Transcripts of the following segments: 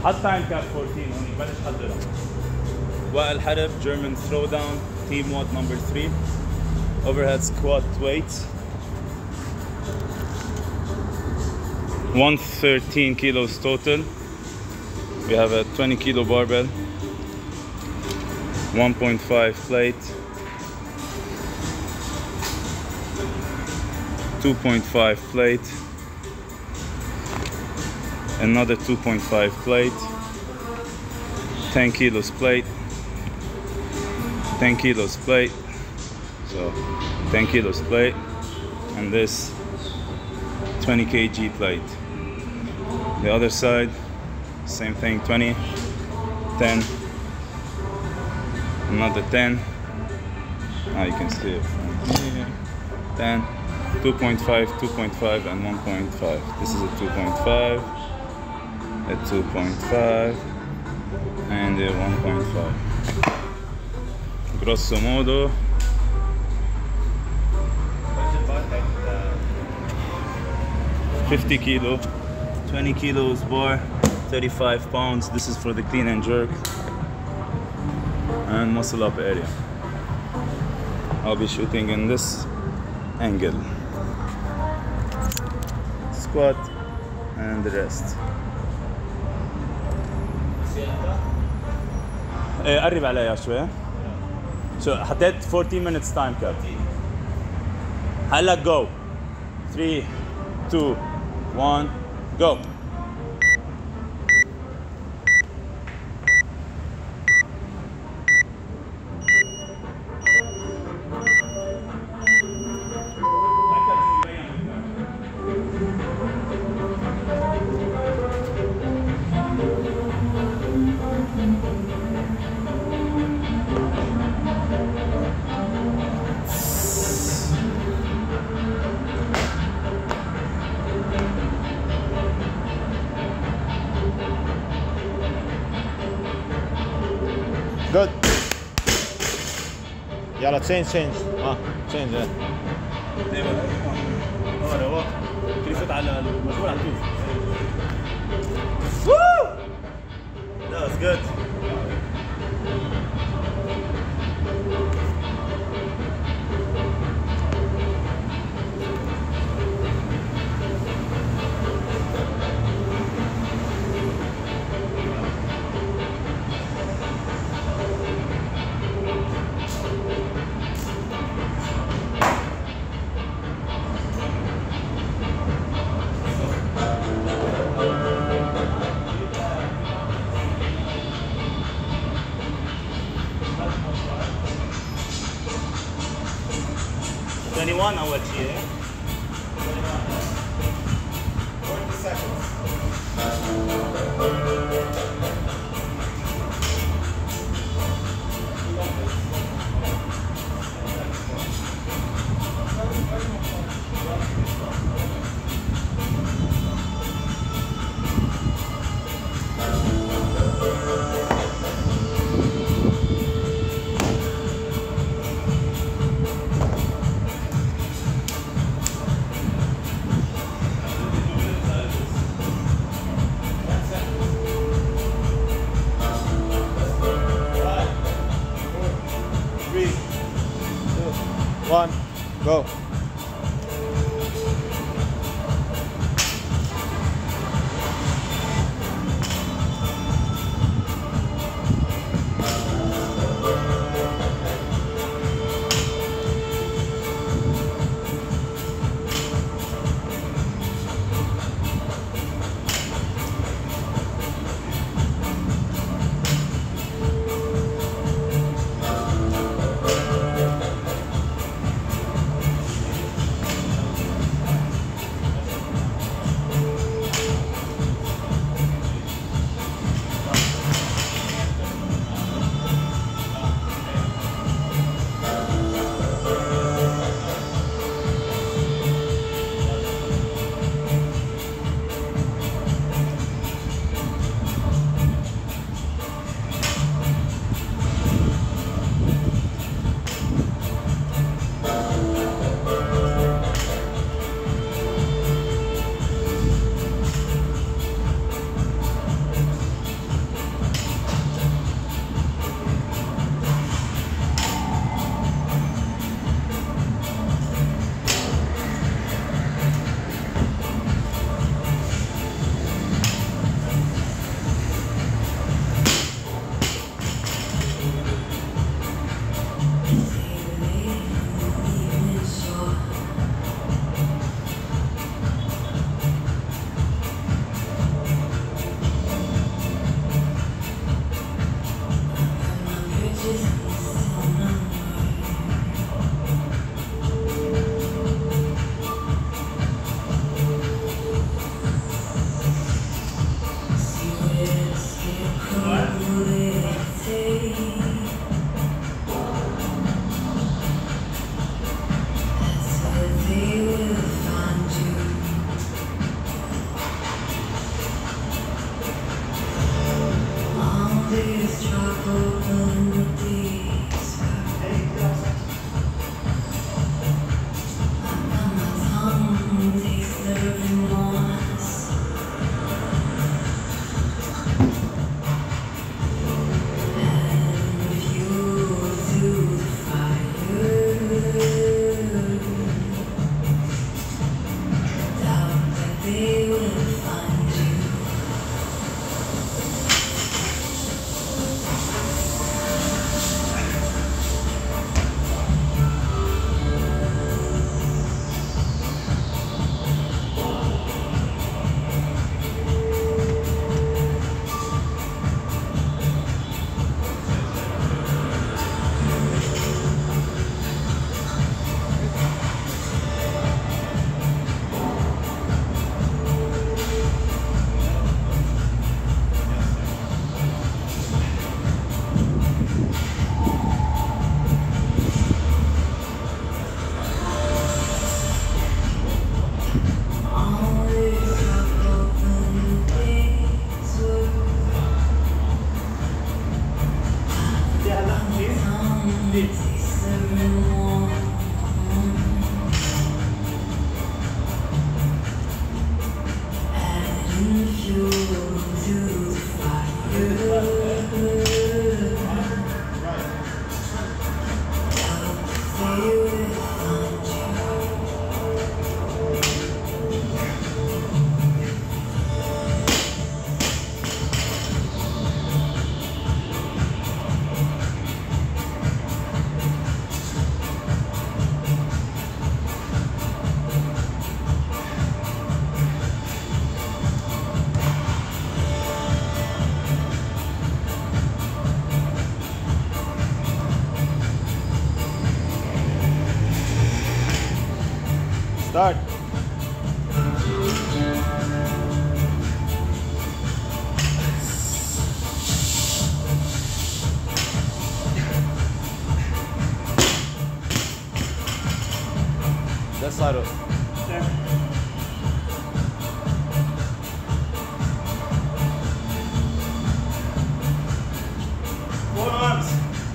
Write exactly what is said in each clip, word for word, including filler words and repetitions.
حط تايم كاب fourteen هون بلش حضرها. وائل حرب German throwdown team WOD number three overhead squat weights one hundred thirteen kilos total. We have a twenty kilo barbell, one point five plate, two point five plate, another two point five plate, ten kilos plate, ten kilos plate, so ten kilos plate, and this twenty kilogram plate. The other side, same thing, twenty, ten, another ten. Now you can see it. ten, two point five, two point five, and one point five. This is a two point five, a two point five, and a one point five. Grosso modo, fifty kilo, twenty kilos bar, thirty-five pounds. This is for the clean and jerk and muscle up area. I'll be shooting in this angle. Squat and the rest. ايه قرب عليها شوي. شو حطيت fourteen minutes time cap. هلا go. three, two, one, go. Good. يلا change change اه change اه اه رواق تلفت على المجبور على التوز. Woo! That was good. twenty-one أول شيء. forty seconds. One, go. Start. That side of. Four arms.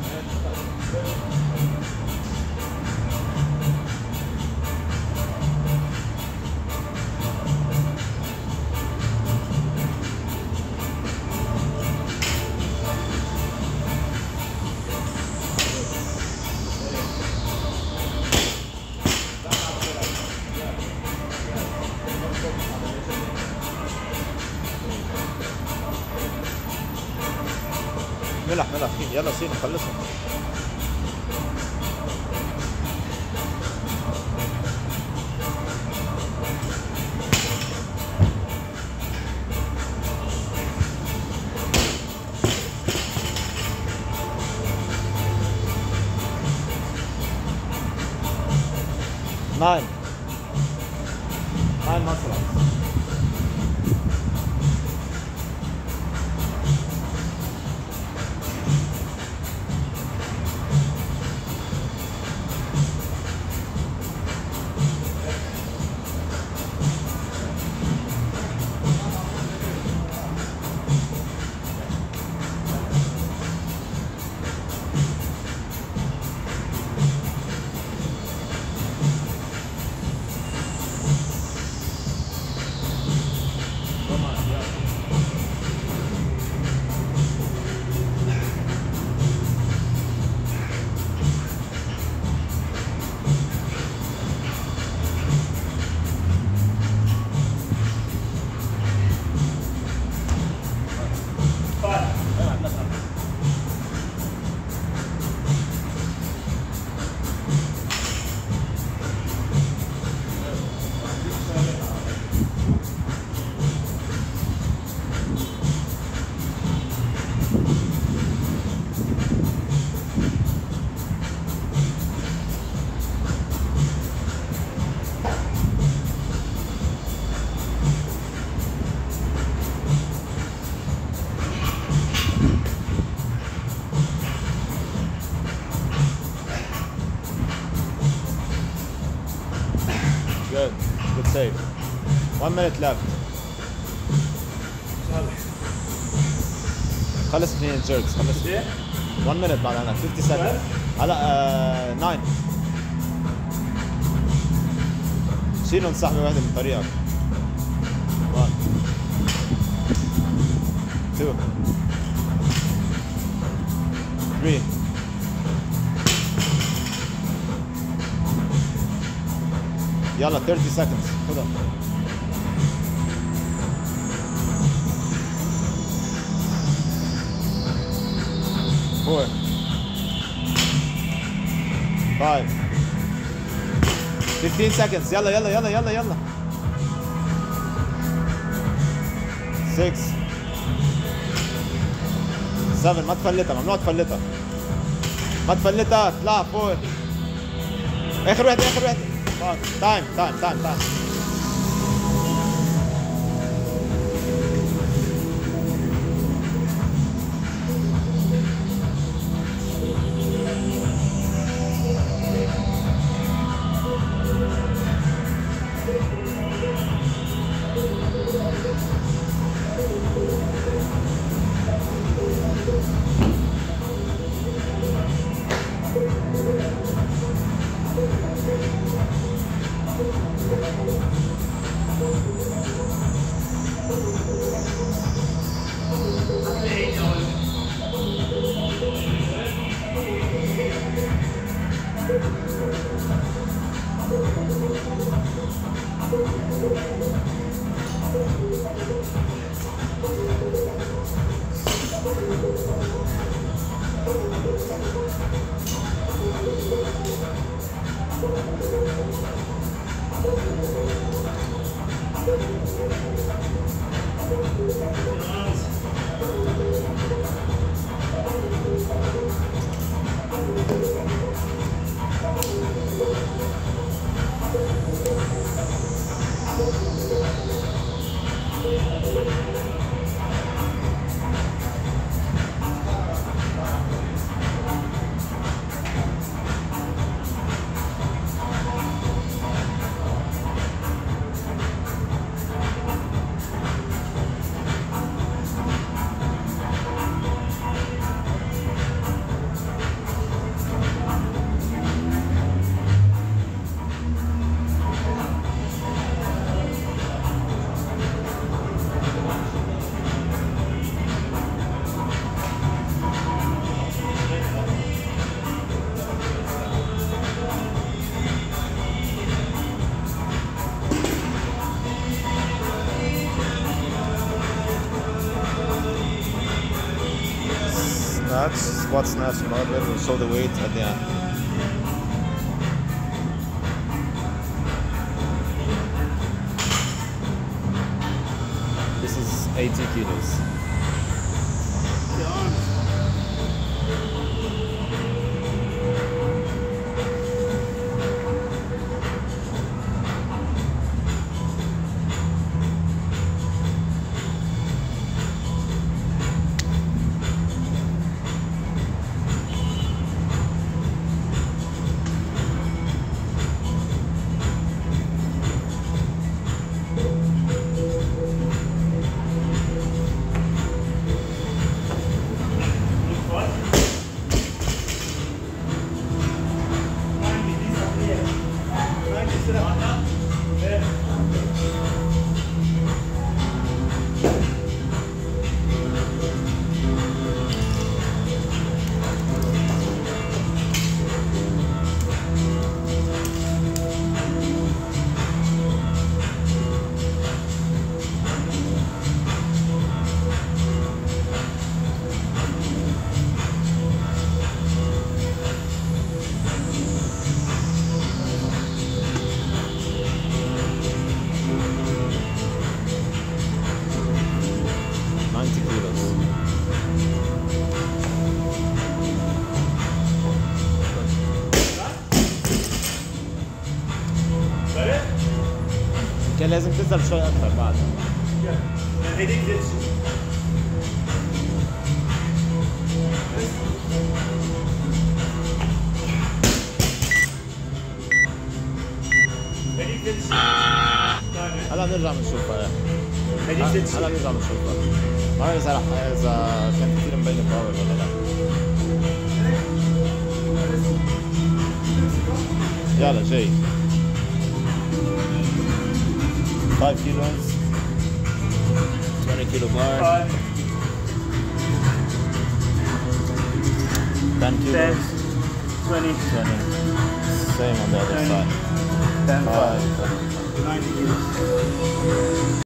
ملح ملح فين يلا سينا خلصهم. Nine. Nine muscle ups. one minute left. خلص اثنين jerks خلص. one minute بعد عنك fifty seconds. هلا uh, nine. شيلهم سحبة واحدة من طريقك. one two three يلا thirty seconds خدها. four five fifteen seconds يلا يلا يلا يلا يلا six seven ما تفلتها ممنوع تفلتها ما تفلتها اطلع فوق. اخر وحده اخر وحده. تايم تايم تايم تايم. Snatch, squat snatch, barbell, we'll show the weight at the end. This is eighty kilos. كان لازم تنزل شوي اكثر بعد. هيديك زيت هيديك زيت هلا بنرجع بنشوفها. هذه ست هلا بنرجع بنشوفها. ما بعرف اذا رح اذا كانت كثير مبينه باور ولا لا. يلا جاي. five kilos. twenty kilo bar. five, ten ten, kilos. twenty, twenty. Same on the other twenty. side. ten, five, five. ninety kilos.